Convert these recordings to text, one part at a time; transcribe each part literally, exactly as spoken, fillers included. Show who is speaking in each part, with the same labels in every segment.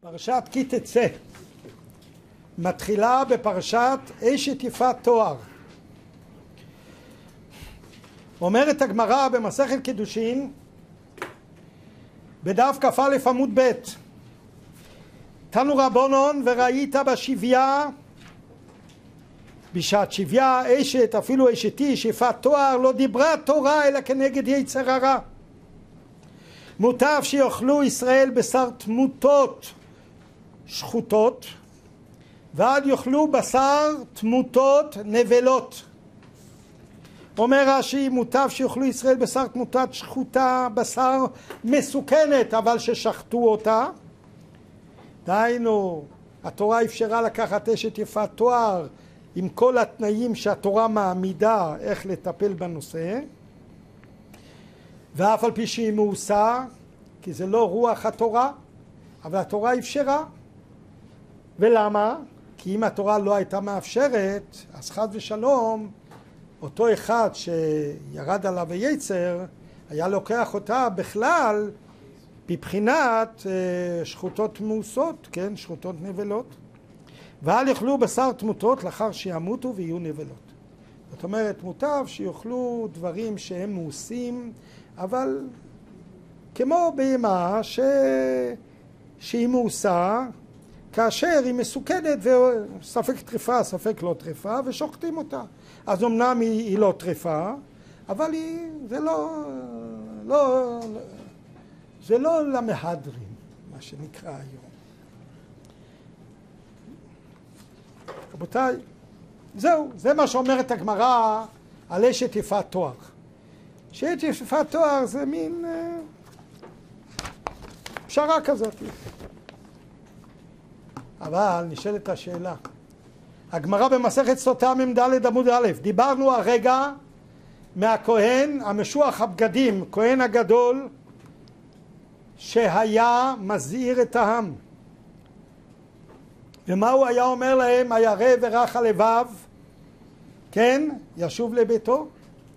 Speaker 1: פרשת כי תצא מתחילה בפרשת אשת יפת תואר. אומרת הגמרא במסכת קידושין בדף כ"א עמוד ב', תנו רבונון וראית בשביה, בשעת שביה אשת אפילו אשת איש יפת תואר לא דיברה תורה אלא כנגד יצר הרע. מוטב שיאכלו ישראל בשר תמותות שחוטות ועד יאכלו בשר תמותות נבלות. אומר רש"י, מוטב שיאכלו ישראל בשר תמותת שחוטה, בשר מסוכנת אבל ששחטו אותה. דהיינו, התורה אפשרה לקחת אשת יפת תואר עם כל התנאים שהתורה מעמידה איך לטפל בנושא, ואף על פי שהיא מאוסה, כי זה לא רוח התורה, אבל התורה אפשרה. ולמה? כי אם התורה לא הייתה מאפשרת, אז חס ושלום אותו אחד שירד עליו היצר היה לוקח אותה בכלל בבחינת שחוטות מאוסות, כן, שחוטות נבלות. ואל יאכלו בשר תמותות לאחר שימותו ויהיו נבלות. זאת אומרת, מוטב שיאכלו דברים שהם מאוסים, אבל כמו בהמה ש... שהיא מאוסה, כאשר היא מסוכנת וספק טריפה, ספק לא טריפה, ושוחטים אותה. אז אמנם היא, היא לא טריפה, אבל היא, זה לא, לא, זה לא למהדרין, מה שנקרא היום. רבותיי, זהו, זה מה שאומרת הגמרא על אשת יפת תואר. שאשת יפת תואר זה מין אה, פשרה כזאת. אבל נשאלת השאלה, הגמרא במסכת סוטה מ"ד עמוד א', דיברנו הרגע מהכהן המשוח הבגדים, כהן הגדול שהיה מזהיר את העם. ומה הוא היה אומר להם? הירא ורך הלבב, כן, ישוב לביתו.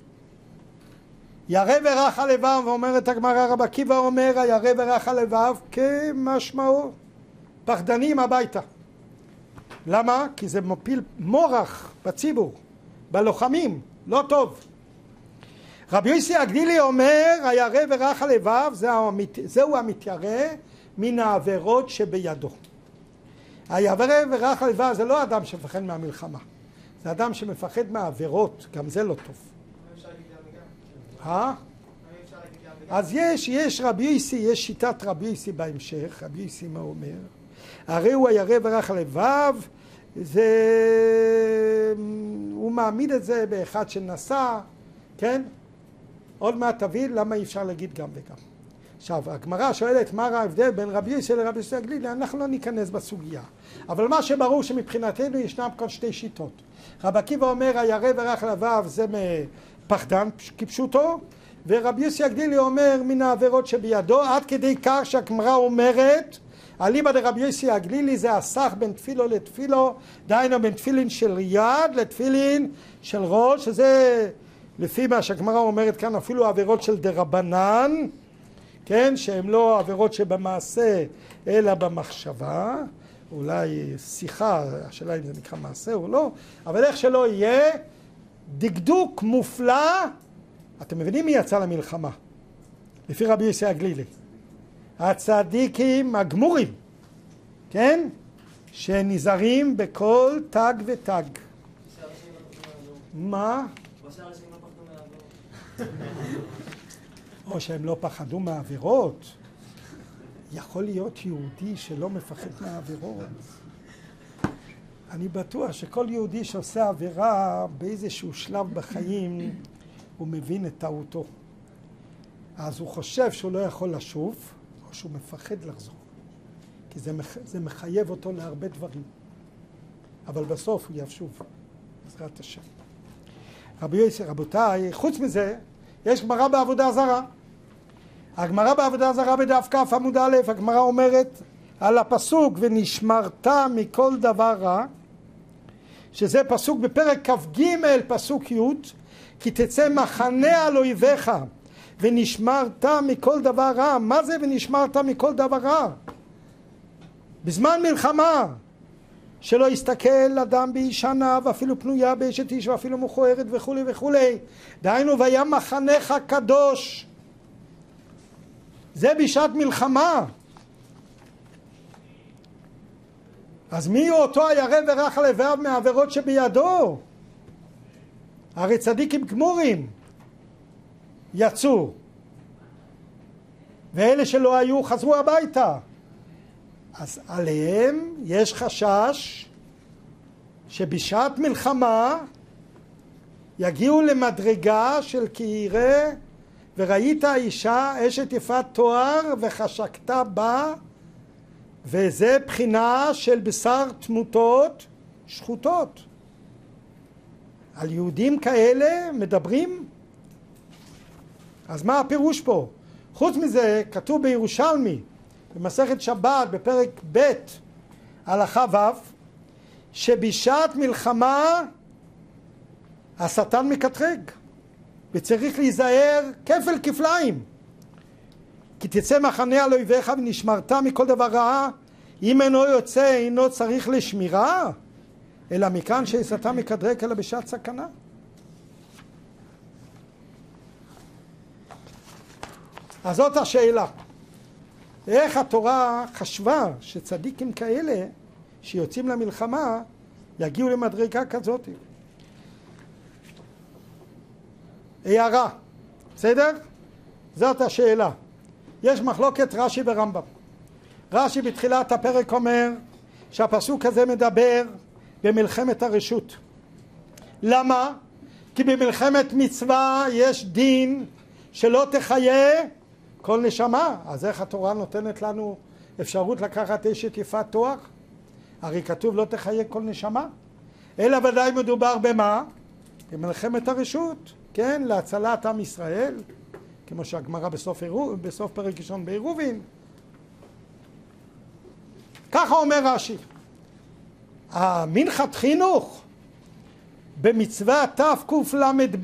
Speaker 1: ירא ורך הלבב, ואומרת הגמרא, רבי עקיבא אומר הירא ורך הלבב כמשמעו פחדנים הביתה. למה? כי זה מפיל מורח בציבור, בלוחמים, לא טוב. רבי יוסי הגלילי אומר הירא ורך הלבב זהו המתיירא מן העבירות שבידו. הירא ורך הלבב זה לא אדם שמפחד מהמלחמה, זה אדם שמפחד מהעבירות, גם זה לא טוב. אה? אז יש, יש רבי יוסי, יש שיטת רבי יוסי בהמשך. רבי יוסי מה אומר? הרי הוא הירא ורך הלבב, זה... הוא מעמיד את זה באחד שנסע, כן? עוד מעט תבין למה אי אפשר להגיד גם וגם. עכשיו, הגמרא שואלת מה ההבדל בין רבי יוסי לרבי יוסי הגלילי, אנחנו לא ניכנס בסוגיה. אבל מה שברור שמבחינתנו ישנם כאן שתי שיטות. רבי עקיבא אומר הירא ורך הלבב זה פחדן כפשוטו, ורבי יוסי הגלילי אומר מן העבירות שבידו, עד כדי כך שהגמרא אומרת אליבא דרבי יוסי הגלילי זה הסך בין תפילו לתפילו, דהיינו בין תפילין של יד לתפילין של ראש, שזה לפי מה שהגמרא אומרת כאן אפילו עבירות של דרבנן, כן, שהן לא עבירות שבמעשה אלא במחשבה, אולי שיחה, השאלה אם זה נקרא מעשה או לא, אבל איך שלא יהיה, דקדוק מופלא. אתם מבינים מי יצא למלחמה? לפי רבי יוסי הגלילי הצדיקים הגמורים, כן? שנזהרים בכל תג ותג. מה? או שהם לא פחדו מהעבירות. יכול להיות יהודי שלא מפחד מהעבירות. אני בטוח שכל יהודי שעושה עבירה באיזשהו שלב בחיים הוא מבין את טעותו. אז הוא חושב שהוא לא יכול לשוב, או שהוא מפחד לחזור. כי זה, מח... זה מחייב אותו להרבה דברים. אבל בסוף הוא ישוב, בעזרת השם. רבי יוסי, רבותיי, חוץ מזה, יש גמרא בעבודה זרה. הגמרא בעבודה זרה בדף כ' עמוד א', הגמרא אומרת על הפסוק ונשמרת מכל דבר רע, שזה פסוק בפרק כ"ג פסוק י', כי תצא מחנה על אויביך ונשמרת מכל דבר רע. מה זה ונשמרת מכל דבר רע? בזמן מלחמה, שלא יסתכל אדם באישנה ואפילו פנויה באשת איש ואפילו מכוערת וכו' וכו'. דהיינו, והיה מחנך קדוש. זה בשעת מלחמה. אז מי הוא אותו הירא ורך הלבב מהעבירות שבידו? הרי צדיקים גמורים יצאו, ואלה שלא היו חזרו הביתה. אז עליהם יש חשש שבשעת מלחמה יגיעו למדרגה של כי יראה וראית האישה אשת יפת תואר וחשקת בה, וזה בחינה של בשר תמותות שחוטות. על יהודים כאלה מדברים. אז מה הפירוש פה? חוץ מזה כתוב בירושלמי במסכת שבת בפרק ב' הלכה ו' שבשעת מלחמה השטן מקטרג וצריך להיזהר כפל כפליים. כי תצא מחנה על אויביך ונשמרת מכל דבר רע, אם אינו יוצא אינו צריך לשמירה, אלא מכאן שהשטן מקטרג אלא בשעת סכנה. אז זאת השאלה. איך התורה חשבה שצדיקים כאלה שיוצאים למלחמה יגיעו למדרגה כזאת? הערה, בסדר? זאת השאלה. יש מחלוקת רש"י ורמב"ם. רש"י בתחילת הפרק אומר שהפסוק הזה מדבר במלחמת הרשות. למה? כי במלחמת מצווה יש דין שלא תחיה כל נשמה. אז איך התורה נותנת לנו אפשרות לקחת אשת יפת תואר? הרי כתוב לא תחיה כל נשמה. אלא ודאי מדובר במה? במלחמת הרשות, כן? להצלת עם ישראל, כמו שהגמרא בסוף, בסוף פרק ראשון בעירובין. ככה אומר רש"י. המנחת חינוך במצווה תקל"ב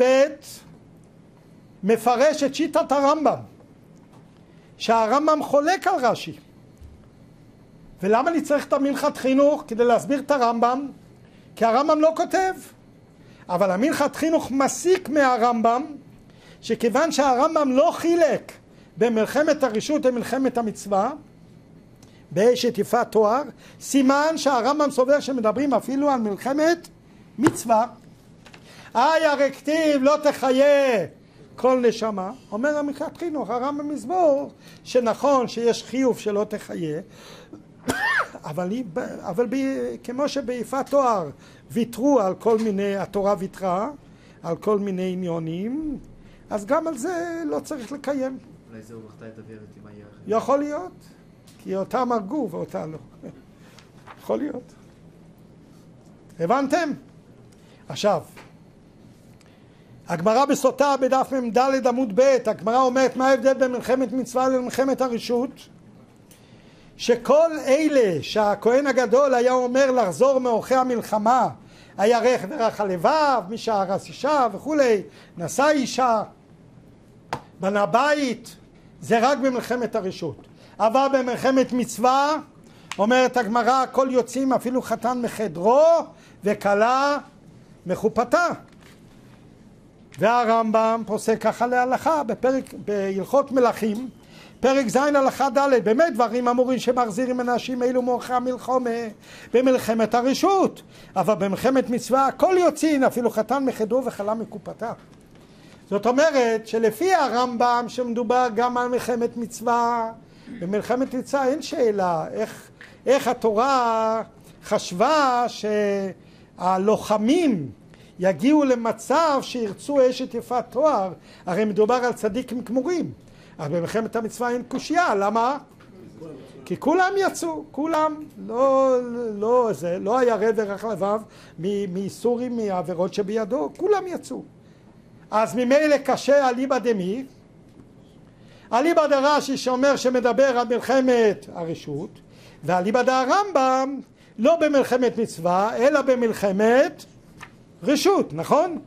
Speaker 1: מפרש את שיטת הרמב"ם, שהרמב"ם חולק על רש"י. ולמה אני צריך את המנחת חינוך? כדי להסביר את הרמב"ם, כי הרמב"ם לא כותב. אבל המנחת חינוך מסיק מהרמב"ם שכיוון שהרמב"ם לא חילק במלחמת הרשות ומלחמת המצווה באשת יפת תואר, סימן שהרמב"ם סובר שמדברים אפילו על מלחמת מצווה. איי הרי כתיב לא תחיה כל נשמה. אומר המנחת חינוך, הרמב"ם מסבור שנכון שיש חיוב שלא תחיה, אבל, אבל ב, כמו שביפת תואר ויתרו על כל מיני, התורה ויתרה על כל מיני עניונים, אז גם על זה לא צריך לקיים.
Speaker 2: אולי זה ובכתה את אביה ותימה יחד.
Speaker 1: יכול להיות, כי אותם הרגו ואותה לא. יכול להיות. הבנתם? עכשיו, הגמרא בסוטה בדף מ"ד עמוד ב', הגמרא אומרת מה ההבדל בין מלחמת מצווה למלחמת הרשות? שכל אלה שהכהן הגדול היה אומר לחזור מאורחי המלחמה, היה רך ורך הלבב, מי שהרס אישה וכולי, נשא אישה, בנה בית, זה רק במלחמת הרשות. אבל במלחמת מצווה, אומרת הגמרא, כל יוצאים אפילו חתן מחדרו וכלה מחופתה. והרמב"ם פוסק ככה להלכה בפרק, בהלכות מלכים, פרק ז' הלכה ד', באמת דברים אמורים שמחזירים אנשים אלו מאורחי המלחמה במלחמת הרשות, אבל במלחמת מצווה כל יוצאים אפילו חתן מחדרו וכלה מקופתה. זאת אומרת שלפי הרמב"ם שמדובר גם על מלחמת מצווה, במלחמת מצווה אין שאלה איך, איך התורה חשבה שהלוחמים יגיעו למצב שירצו אשת יפת תואר, הרי מדובר על צדיקים גמורים. אז במלחמת המצווה אין קושיה, למה? כי כולם יצאו, כולם, לא, לא, זה, לא היה רב ורך לבב מאיסורים, מהעבירות שבידו, כולם יצאו. אז ממילא קשה אליבא דמי, אליבא דרש"י שאומר שמדבר על מלחמת הרשות, ואליבא דרמב"ם לא במלחמת מצווה, אלא במלחמת רשות, נכון?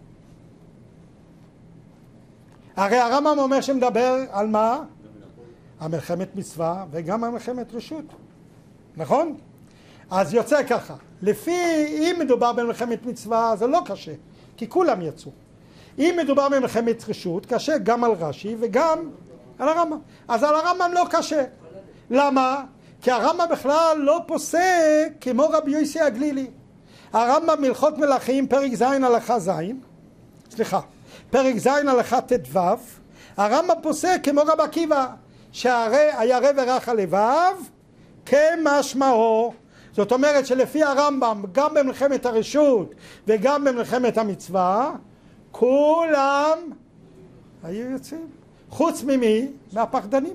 Speaker 1: הרי הרמב"ם אומר שמדבר על מה? המלחמת מצווה וגם המלחמת רשות. נכון? אז יוצא ככה. לפי, אם מדובר במלחמת מצווה, זה לא קשה, כי כולם יצאו. אם מדובר במלחמת רשות, קשה גם על רש"י וגם על הרמב"ם. אז על הרמב"ם לא קשה. למה? כי הרמב"ם בכלל לא פוסק כמו רבי יוסי הגלילי. הרמב"ם מלכות מלכים, פרק ז' הלכה ז', סליחה, פרק ז' הלכה ט"ו, הרמב"ם פוסק כמו רבי עקיבא, שהרי הירא ורך הלבב כמשמעו. זאת אומרת שלפי הרמב"ם, גם במלחמת הרשות וגם במלחמת המצווה, כולם היו יוצאים. חוץ ממי? מהפחדנים.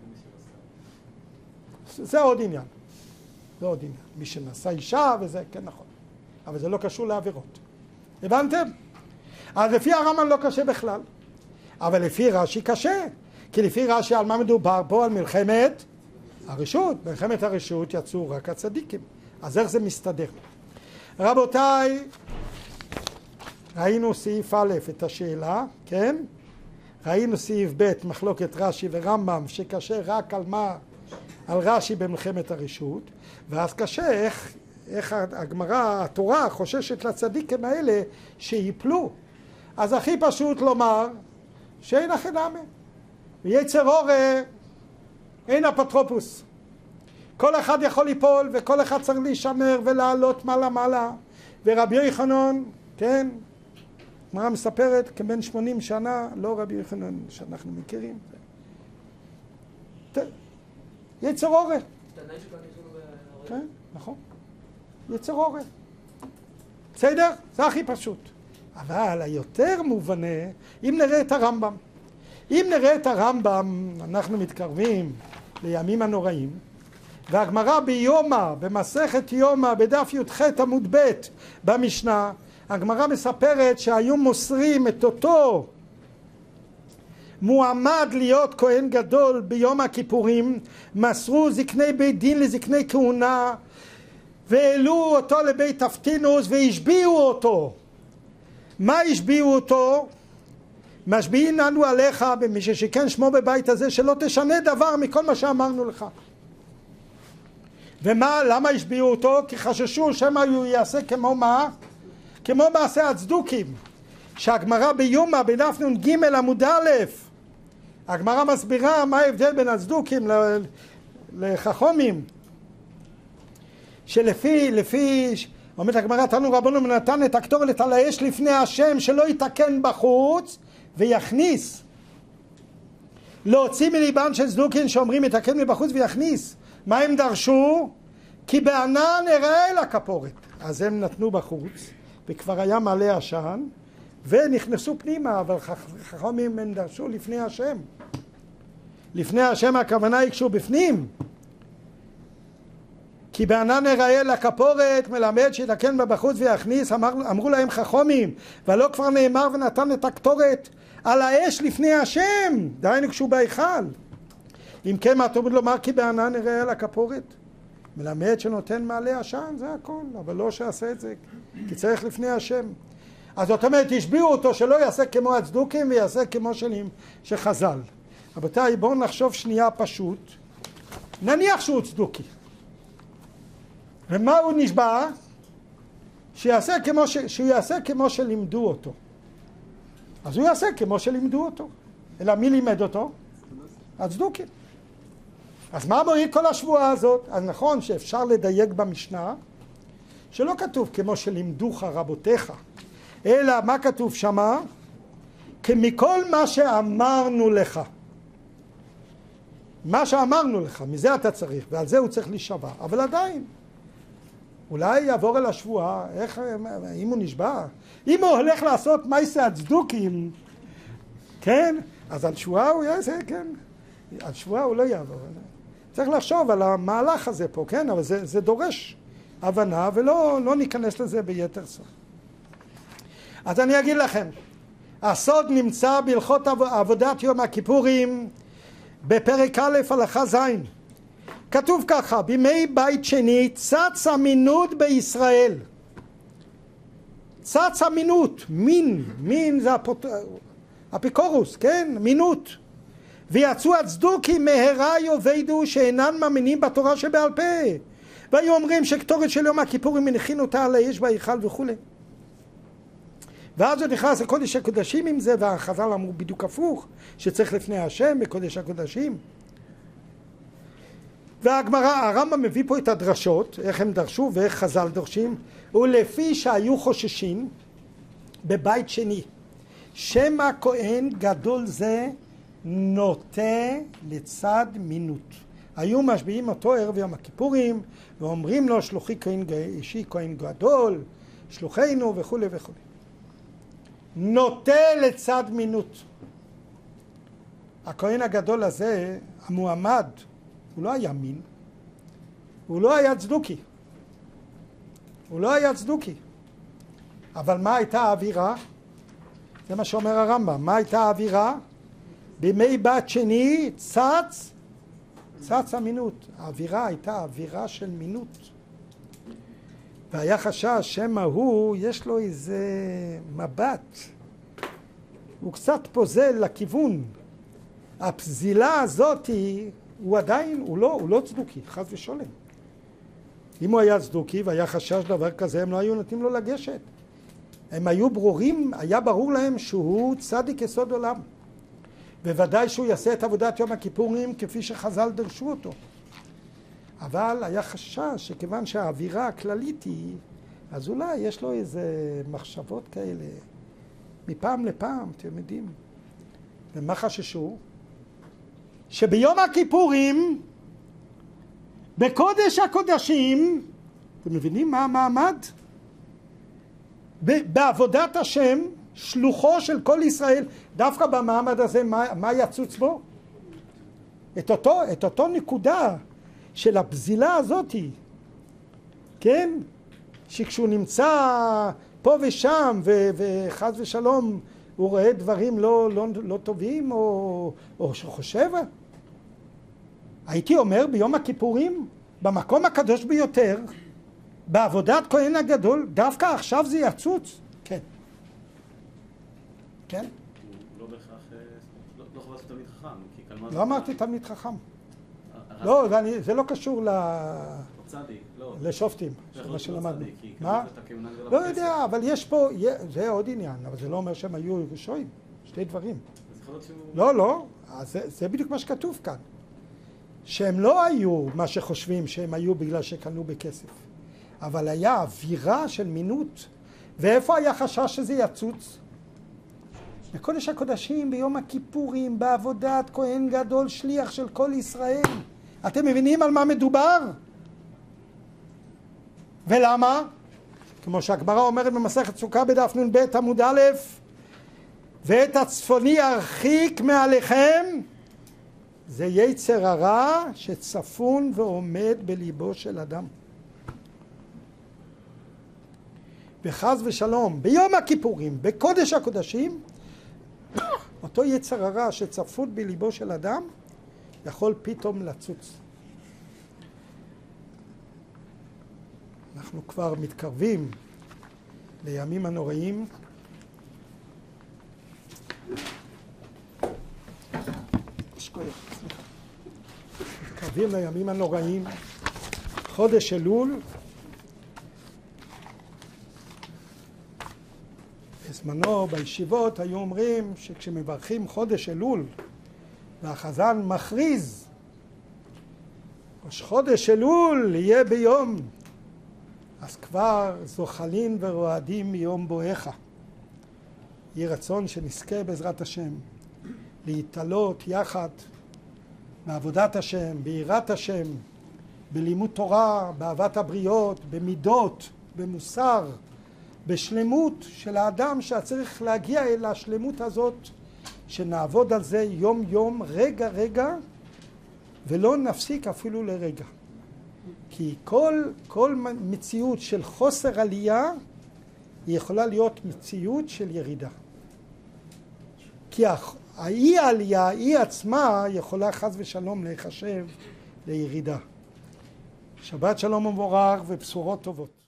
Speaker 1: זה עוד עניין. זה עוד עניין. מי שנשא אישה וזה, כן נכון. אבל זה לא קשור לעבירות. הבנתם? אז לפי הרמב"ם לא קשה בכלל. אבל לפי רש"י קשה. כי לפי רש"י על מה מדובר פה? על מלחמת הרשות. מלחמת הרשות יצאו רק הצדיקים. אז איך זה מסתדר? רבותיי, ראינו סעיף א' את השאלה, כן? ראינו סעיף ב' מחלוקת רש"י ורמב"ם שקשה רק על מה? על רש"י במלחמת הרשות. ואז קשה איך, איך הגמרא, התורה חוששת לצדיקים האלה שיפלו. אז הכי פשוט לומר שאין הכי נמי. ויצר אורה אין אפוטרופוס. כל אחד יכול ליפול וכל אחד צריך להישמר ולעלות מעלה מעלה. ורבי יוחנן, כן, הגמרא מספרת כבן שמונים שנה, לא רבי יוחנן שאנחנו מכירים. יצר אורה. כן, נכון. יצר אורה. בסדר? זה הכי פשוט. אבל היותר מובנה, אם נראה את הרמב"ם. אם נראה את הרמב"ם, אנחנו מתקרבים לימים הנוראים, והגמרא ביומא, במסכת יומא, בדף י"ח עמוד ב' במשנה, הגמרא מספרת שהיו מוסרים את אותו מועמד להיות כהן גדול ביום הכיפורים, מסרו זקני בית דין לזקני כהונה, והעלו אותו לבית אבטינוס והשביעו אותו. מה השביעו אותו? משביעים לנו עליך במי ששיכן שמו בבית הזה שלא תשנה דבר מכל מה שאמרנו לך. ומה, למה השביעו אותו? כי חששו שמא הוא יעשה כמו מה? כמו מעשה הצדוקים. שהגמרא ביומא בדף נ"ג עמוד א', הגמרא מסבירה מה ההבדל בין הצדוקים לחכמים. שלפי, לפי, אומרת הגמרא, תנו רבנו ונתן את הקטורת על האש לפני השם שלא יתקן בחוץ ויכניס. להוציא מליבן של צדוקים שאומרים יתקן מבחוץ ויכניס. מה הם דרשו? כי בענן יראה אל הכפורת. אז הם נתנו בחוץ וכבר היה מלא עשן ונכנסו פנימה, אבל חכמים הם דרשו לפני השם. לפני השם הכוונה היא כשהוא בפנים. כי בענן יראה אל הכפורת מלמד שיתקן בחוץ ויכניס. אמר, אמרו להם חכמים, ולא כבר נאמר ונתן את הקטורת על האש לפני השם, דהיינו כשהוא בהיכל. אם כן, מה תאמר לומר כי בענן יראה אל הכפורת? מלמד שנותן מעלה עשן, זה הכל, אבל לא שעשה את זה, כי צריך לפני השם. אז זאת אומרת, השביעו אותו שלא יעשה כמו הצדוקים ויעשה כמו שנים שחז"ל. רבותיי, בואו נחשוב שנייה פשוט. נניח שהוא צדוקי. ומה הוא נשבע? שיעשה כמו ש... שהוא יעשה כמו שלימדו אותו. אז הוא יעשה כמו שלימדו אותו. אלא מי לימד אותו? הצדוקים. אז מה מועיל כל השבועה הזאת? אז נכון שאפשר לדייק במשנה, שלא כתוב כמו שלימדוך רבותיך, אלא מה כתוב שמה? כמכל מה שאמרנו לך. מה שאמרנו לך, מזה אתה צריך, ועל זה הוא צריך להישבע. אבל עדיין, אולי יעבור אל השבועה, איך, אם הוא נשבע? אם הוא הולך לעשות מעשה הצדוקים, כן? אז על שבועה הוא יעשה, כן? על שבועה הוא לא יעבור. צריך לחשוב על המהלך הזה פה, כן? אבל זה, זה דורש הבנה, ולא לא ניכנס לזה ביתר סוף. אז אני אגיד לכם, הסוד נמצא בהלכות עבודת יום הכיפורים, בפרק א' הלכה ז'. כתוב ככה, בימי בית שני צץ אמינות בישראל. צץ אמינות, מין, מין זה הפוט... אפיקורוס, כן? מינות. ויצאו הצדוקים מהרה יאבדו שאינן מאמינים בתורה שבעל פה. והיו אומרים שקטורת של יום הכיפורים מניחין אותה על האש בהיכל וכו'. ואז הוא נכנס לקודש הקודשים עם זה, והחז"ל אמרו בדיוק הפוך, שצריך לפני השם בקודש הקודשים. והגמרא, הרמב"ם מביא פה את הדרשות, איך הם דרשו ואיך חז"ל דורשים, ולפי שהיו חוששים בבית שני, שם הכהן גדול זה נוטה לצד מינות. היו משביעים אותו ערב יום הכיפורים, ואומרים לו שלוחי כהן אישי כהן גדול, שלוחנו וכו' וכו'. נוטה לצד מינות. הכהן הגדול הזה, המועמד, הוא לא היה מין, הוא לא היה צדוקי, הוא לא היה צדוקי. אבל מה הייתה האווירה? זה מה שאומר הרמב"ם. מה הייתה האווירה? בימי בת שני צץ, צץ המינות. האווירה הייתה אווירה של מינות. והיה חשש שמא הוא, יש לו איזה מבט. הוא קצת פוזל לכיוון. הפזילה הזאת, הוא עדיין, הוא לא, הוא לא צדוקי, חס ושלום. אם הוא היה צדוקי והיה חשש דבר כזה, הם לא היו נותנים לו לגשת. הם היו ברורים, היה ברור להם שהוא צדיק יסוד עולם. בוודאי שהוא יעשה את עבודת יום הכיפורים כפי שחז"ל דרשו אותו. אבל היה חשש שכיוון שהאווירה הכללית היא, אז אולי יש לו איזה מחשבות כאלה, מפעם לפעם, אתם יודעים. ומה חששו? שביום הכיפורים, בקודש הקודשים, אתם מבינים מה המעמד? בעבודת השם, שלוחו של כל ישראל, דווקא במעמד הזה, מה, מה יצוץ בו? את אותו, את אותו נקודה של הבזילה הזאת, כן? שכשהוא נמצא פה ושם, ו, וחס ושלום, הוא רואה דברים לא, לא, לא טובים, או, או שחושב. הייתי אומר ביום הכיפורים, במקום הקדוש ביותר, בעבודת כהן הגדול, דווקא עכשיו זה יצוץ. כן. כן?
Speaker 2: לא בהכרח, לא חובה תמיד חכם, כי כלמד...
Speaker 1: לא אמרתי תמיד חכם. לא, זה לא קשור לשופטים, מה שלמדנו. מה? לא יודע, אבל יש פה, זה עוד עניין, אבל זה לא אומר שהם היו שועים, שתי דברים. לא, לא, זה בדיוק מה שכתוב כאן. שהם לא היו מה שחושבים שהם היו בגלל שקנו בכסף. אבל היה אווירה של מינות. ואיפה היה חשש שזה יצוץ? בקודש הקודשים, ביום הכיפורים, בעבודת כהן גדול, שליח של כל ישראל. אתם מבינים על מה מדובר? ולמה? כמו שהגמרא אומרת במסכת סוכה בדף נ"ב עמוד א', ואת הצפוני הרחיק מעליכם, זה יצר הרע שצפון ועומד בליבו של אדם. וחס ושלום, ביום הכיפורים, בקודש הקודשים, אותו יצר הרע שצפון בליבו של אדם, יכול פתאום לצוץ. אנחנו כבר מתקרבים לימים הנוראים. מתקרבים לימים הנוראים. חודש אלול. בזמנו בישיבות היו אומרים שכשמברכים חודש אלול והחזן מכריז ראש חודש אלול יהיה ביום, אז כבר זוחלין ורועדים מיום בואך. יהי רצון שנזכה בעזרת השם להתעלות יחד בעבודת השם, ביראת השם, בלימוד תורה, באהבת הבריות, במידות, במוסר, בשלמות של האדם שצריך להגיע אל השלמות הזאת, שנעבוד על זה יום יום, רגע רגע, ולא נפסיק אפילו לרגע. כי כל, כל מציאות של חוסר עלייה היא יכולה להיות מציאות של ירידה. כי האי העלייה, היא עצמה יכולה חס ושלום להיחשב לירידה. שבת שלום ומבורך ובשורות טובות.